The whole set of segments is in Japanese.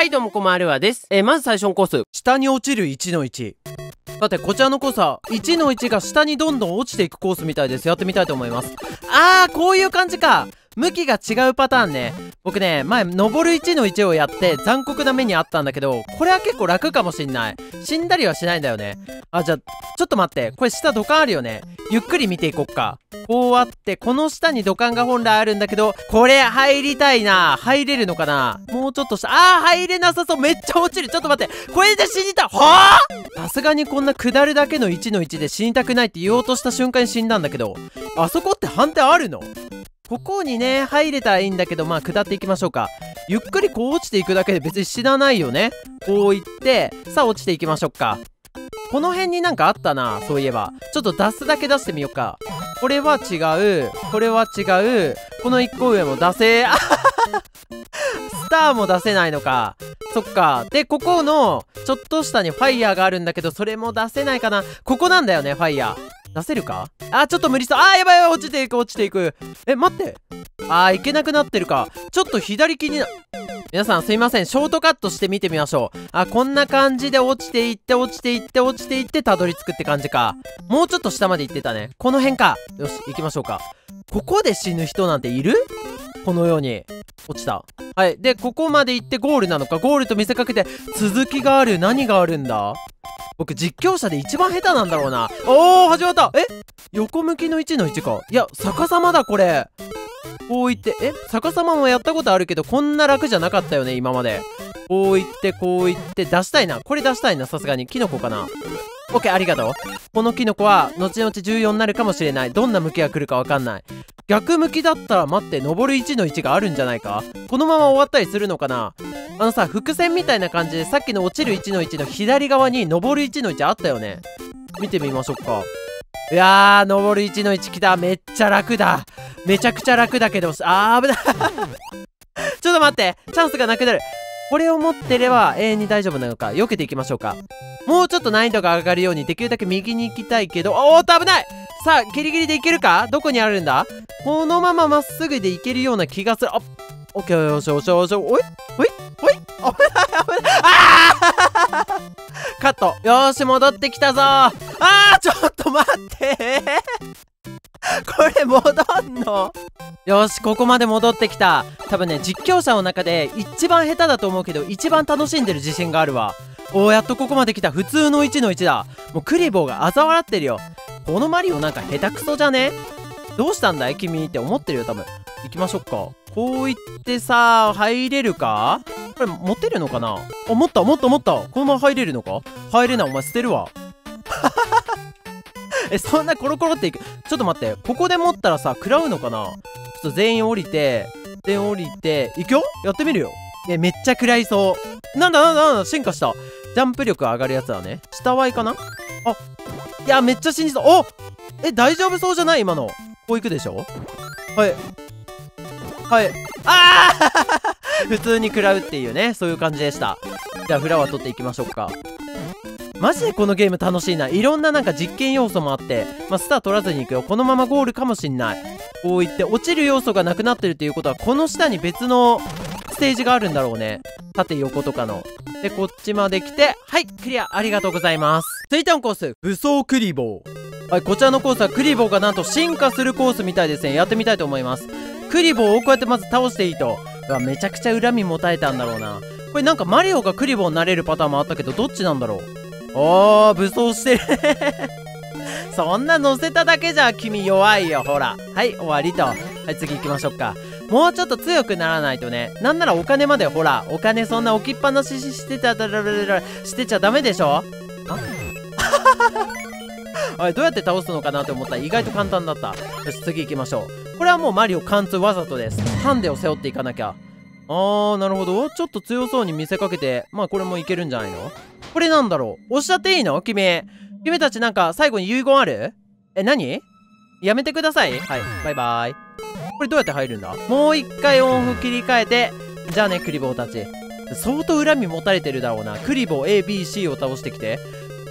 はいどうもこんばんはです。まず最初のコース、下に落ちる1の1。だってこちらのコースは1の1が下にどんどん落ちていくコースみたいです。やってみたいと思います。こういう感じか。向きが違うパターンね。僕ね、前登る1の1をやって残酷な目にあったんだけど、これは結構楽かもしんない。死んだりはしないんだよね。じゃあちょっと待って、これ下土管あるよね。ゆっくり見ていこっか。こうあって、この下に土管が本来あるんだけど、これ入りたいな。入れるのかな。もうちょっと下、入れなさそう。めっちゃ落ちる。ちょっと待って、これで死にた。さすがにこんな下るだけの1の1で死にたくないって言おうとした瞬間に死んだんだけど、あそこって判定あるの？ここにね、入れたらいいんだけど、下っていきましょうか。ゆっくりこう落ちていくだけで別に死なないよね。こういって、さあ落ちていきましょうか。この辺になんかあったな、そういえば。ちょっと出すだけ出してみようか。これは違う。これは違う。この1個上も出せ。スターも出せないのか。そっか。で、ここの、ちょっと下にファイヤーがあるんだけど、それも出せないかな。ここなんだよね、ファイヤー。出せるか？ちょっと無理そう。やばいやばい、落ちていく、落ちていく。待って。いけなくなってるか。ちょっと左気にな、皆さんすいません。ショートカットして見てみましょう。こんな感じで落ちていって、落ちていって、落ちていって、たどり着くって感じか。もうちょっと下まで行ってたね。この辺か。よし、行きましょうか。ここで死ぬ人なんている？このように。落ちた。はい。で、ここまで行ってゴールなのか。ゴールと見せかけて、続きがある。何があるんだ？僕実況者で一番下手なんだろうな。始まった。横向きの1の1か。いや、逆さまだこれ。こういって、逆さまもやったことあるけど、こんな楽じゃなかったよね、今まで。こういって、こういって、出したいな。これ出したいな、さすがに。キノコかな。オッケー、ありがとう。このキノコは、後々重要になるかもしれない。どんな向きが来るかわかんない。逆向きだったら、待って、登る1の1があるんじゃないか？このまま終わったりするのかな？伏線みたいな感じで、さっきの落ちる1の1の左側に、登る1の1あったよね。見てみましょうか。いやー、登る1の1来た。めっちゃ楽だ。めちゃくちゃ楽だけど、危ない。ちょっと待って。チャンスがなくなる。これを持ってれば永遠に大丈夫なのか。避けていきましょうか。もうちょっと難易度が上がるようにできるだけ右に行きたいけど、危ない。さあ、ギリギリでいけるか？どこにあるんだ？このまままっすぐでいけるような気がする。オッケー、よしよしよし。おい危ない危ない。カット。よーし、戻ってきたぞー。ちょっと待ってこれ戻んの？よし、ここまで戻ってきた。多分ね、実況者の中で一番下手だと思うけど、一番楽しんでる自信があるわ。やっとここまで来た。普通の1の1だ。もうクリボーが嘲笑ってるよ。このマリオなんか下手くそじゃね？どうしたんだい君って思ってるよ、多分。行きましょうか。こういってさ、入れるか？これ持てるのかな？持った。このまま入れるのか？入れない。お前捨てるわ。そんなコロコロっていく。ちょっと待って。ここで持ったらさ、食らうのかな？ちょっと全員降りて、いくよ？やってみるよ。めっちゃ食らいそう。なんだ、進化した。ジャンプ力上がるやつだね。下ワイかな？いや、めっちゃ死にそう。大丈夫そうじゃない？今の。こういくでしょ？はい。普通に食らうっていうね、そういう感じでした。じゃあフラワー取っていきましょうか。マジでこのゲーム楽しいな。いろんななんか実験要素もあって、スター取らずに行くよ。このままゴールかもしんない。こういって落ちる要素がなくなってるっていうことは、この下に別のステージがあるんだろうね。縦横とかの。で、こっちまで来て、はい、クリア。ありがとうございます。続いてのコース、武装クリボー。はい、こちらのコースはクリボーがなんと進化するコースみたいですね。やってみたいと思います。クリボーをこうやってまず倒していいと。めちゃくちゃ恨み持たれたんだろうな。これなんかマリオがクリボーになれるパターンもあったけど、どっちなんだろう。武装してる。そんな乗せただけじゃ君弱いよ、ほら。はい、終わりと。はい、次行きましょうか。もうちょっと強くならないとね。なんならお金まで、ほら。お金そんな置きっぱなししてちゃダメでしょ？どうやって倒すのかなって思ったら意外と簡単だった。よし、次行きましょう。これはもうマリオ貫通わざとです。ハンデを背負っていかなきゃ。なるほど。ちょっと強そうに見せかけて、これもいけるんじゃないの？これなんだろう？おっしゃっていいの？君たちなんか最後に遺言ある？何？やめてください。はい、バイバイ。これどうやって入るんだ？もう一回音符切り替えて、じゃあね、クリボーたち。相当恨み持たれてるだろうな。クリボー A、B、C を倒してきて。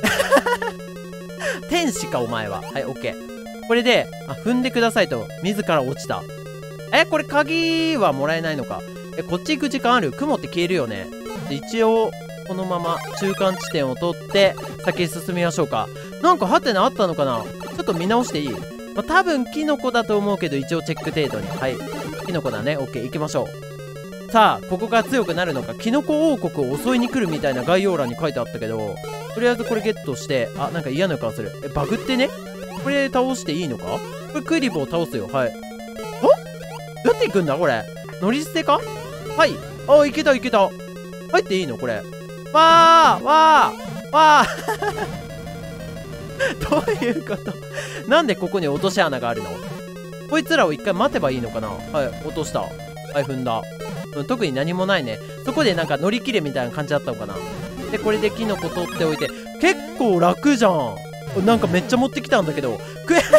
天使かお前は。はい、オッケー。これで、踏んでくださいと、自ら落ちた。これ鍵はもらえないのか。こっち行く時間ある？雲って消えるよね。 一応このまま中間地点を取って先へ進みましょうか。なんかハテナあったのかな。ちょっと見直していい？多分キノコだと思うけど、一応チェック程度に。はい、キノコだね。オッケー、行きましょう。さあここが強くなるのか。キノコ王国を襲いに来るみたいな概要欄に書いてあったけど、とりあえずこれゲットして、あ、なんか嫌な予感する。バグってね。これ倒していいのか。これクリボー倒すよ。はい。あ、どうやって行くんだこれ。乗り捨てか。はい。あ、いけたいけた。入っていいのこれ。わーわーわーどういうこと。なんでここに落とし穴があるの。こいつらを一回待てばいいのかな。はい、落とした。はい、踏んだ。特に何もないね。そこでなんか乗り切れみたいな感じだったのかな。で、これでキノコ取っておいて、結構楽じゃん。なんかめっちゃ持ってきたんだけど。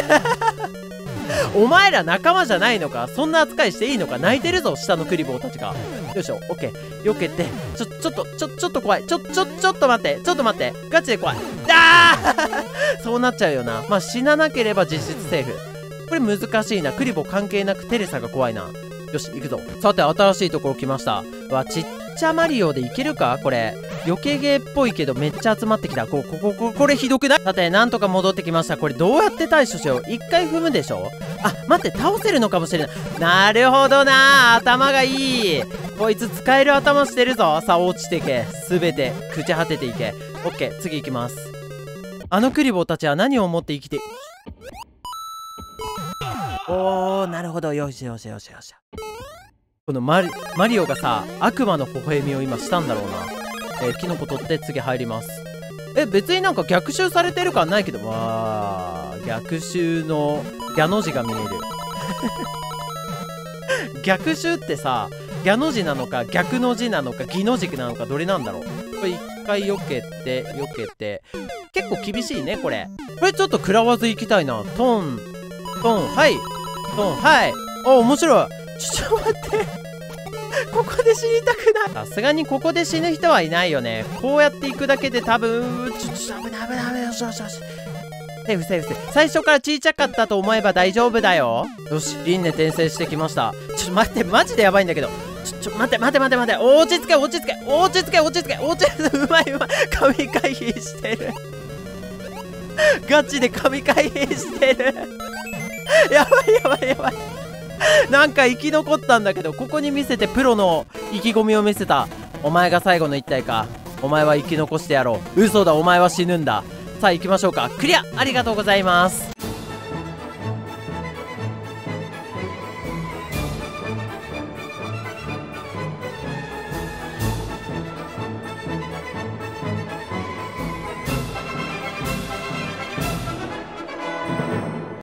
お前ら仲間じゃないのか。そんな扱いしていいのか。泣いてるぞ、下のクリボーたちが。よいしょ、オッケー。避けて、ちょっと怖い。ちょっと待って。ちょっと待って。ガチで怖い。そうなっちゃうよな。まあ、死ななければ実質セーフ。これ難しいな。クリボー関係なくテレサが怖いな。よし、行くぞ。さて、新しいところ来ました。わ、ちっちゃマリオでいけるかこれ。避けゲーっぽいけどめっちゃ集まってきた。これひどくない？さて、なんとか戻ってきました。これどうやって対処しよう。一回踏むでしょ。あ、待って、倒せるのかもしれない。なるほどな。頭がいい。こいつ使える頭してるぞ。さあ、落ちてけ。すべて朽ち果てていけ。オッケー、次行きます。あのクリボーたちは何を思って生きて。おー、なるほど。よし。このマリオがさ、悪魔の微笑みを今したんだろうな。キノコ取って次入ります。別になんか逆襲されてる感ないけど。わー、逆襲のギャの字が見える。逆襲ってさ、ギャの字なのか逆の字なのか義の字なのかどれなんだろう。これ一回避けて結構厳しいねこれ。これちょっと食らわず行きたいな。トンはいトンはい。あ、面白い。ちょっと待ってここで死にたくない。さすがにここで死ぬ人はいないよね。こうやっていくだけで多分危ない。よし。セーフ。最初から小さかったと思えば大丈夫だよ。よし、輪廻転生してきました。ちょっと待って、マジでやばいんだけど。待って。落ち着け。うまい。神回避してる。ガチで神回避してる。やばい。なんか生き残ったんだけど、ここに見せてプロの意気込みを見せた。お前が最後の一体か。お前は生き残してやろう。嘘だ、お前は死ぬんだ。さあ行きましょうか。クリアありがとうございます。